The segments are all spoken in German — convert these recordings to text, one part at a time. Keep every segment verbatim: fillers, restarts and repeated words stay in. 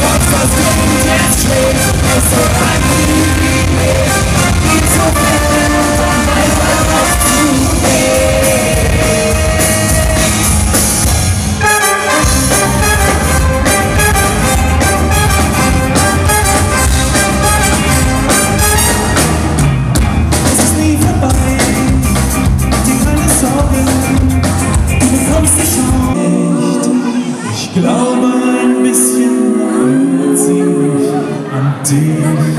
Trotz das Kind jetzt schläft, es so ein Leben lebt, ihn zu finden und weiter drauf zu gehen. Es ist nie vorbei, dir keine Sorgen, du bekommst die Chance. Ich glaube ein bisschen ziemlich an dich.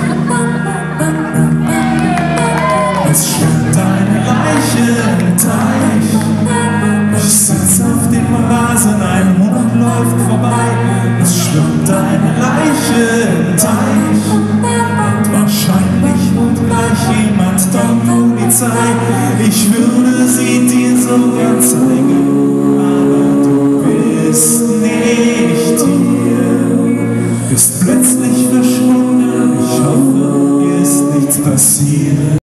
Es schwimmt eine Leiche im Teich. Ich sitz auf dem Rasen, ein Hund läuft vorbei. Es schwimmt eine Leiche im Teich. Und wahrscheinlich holt gleich jemand dort Polizei. Ich würde sie dir sogar zeigen, aber du bist nicht hier. Bist plötzlich verschwunden. Ich hoffe, dir ist nichts passiert.